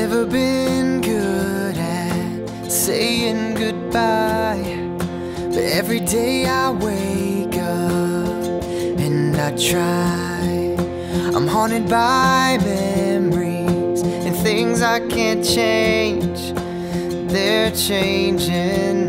never been good at saying goodbye, but every day I wake up and I try. I'm haunted by memories and things I can't change. They're changing